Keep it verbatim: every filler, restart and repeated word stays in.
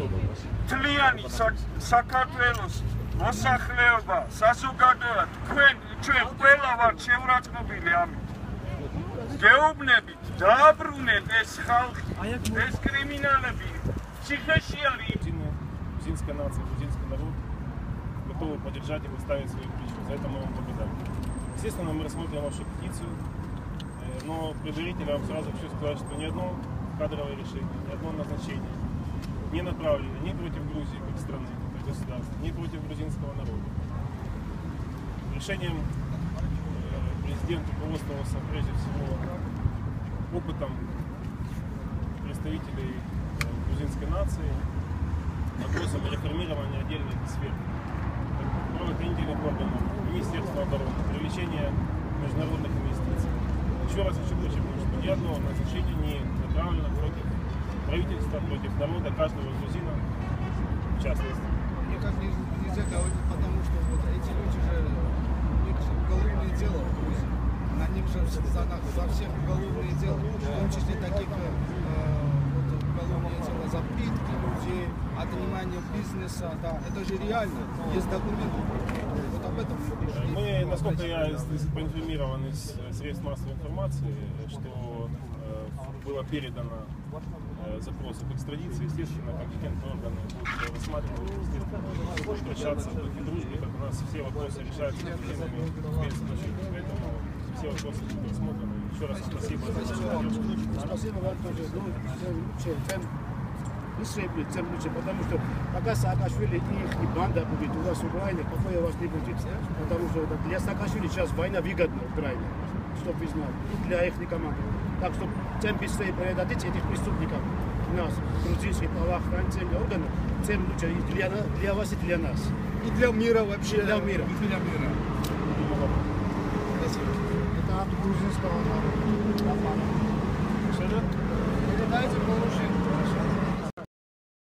თლიანი საქართველოს მოსახლეობა, საზოგადოება, თქვენ ჩვენ ყველა ვართ შეურაცხმობილი ამით. გეუბნებით, დააბრუნეთ ეს ხალხი, ეს კრიმინალები, ციხეში არის. Грузинская нация, грузинский народ готовы поддержать и выставить свои плечи. За это мы вам благодарны. Естественно, мы рассмотрим вашу петицию, но предварительно вам сразу хочу сказать, что ни одно кадровое решение, ни одно назначение не направлено ни против Грузии как страны, как государства, ни против грузинского народа. Решением президент руководствовался прежде всего опытом представителей грузинской нации, вопросом реформирования отдельных сфер, правоохранительных органов, Министерства обороны, привлечения международных инвестиций. Еще раз хочу подчеркнуть, что ни одного назначения не направлено против правительства, против народа, каждого грузина в частности. Никак нельзя говорить, потому что вот эти люди же, у них же уголовное дело в Грузии. На них же за, за всех уголовные дела, в том числе таких э, вот, уголовные дела за пытки людей, отнимание бизнеса, да, это же реально, есть документы. Вот об этом мы, насколько я поинформирован из средств массовой информации, что э, было передано э, запросы об экстрадиции, естественно, компетентные органы будут рассматривать, естественно, будут обращаться в духе дружбы, как у нас все вопросы решаются с друзьями без исключения. Поэтому все вопросы будут рассмотрены. Еще раз спасибо за поддержку. Спасибо вам тоже. Быстрее, тем лучше, потому что пока Саакашвили и их банда будет у вас в Украине, покоя у вас не будет. Потому что для Саакашвили сейчас война выгодна в Украине, чтобы вы знали, и для их команды. Так что тем быстрее передадите этих преступников у нас, грузинских правоохранительных органов, тем лучше и для, для вас, и для нас. И для мира вообще. И для мира. И для мира. Спасибо. Это от грузинского народа. Передайте поручение.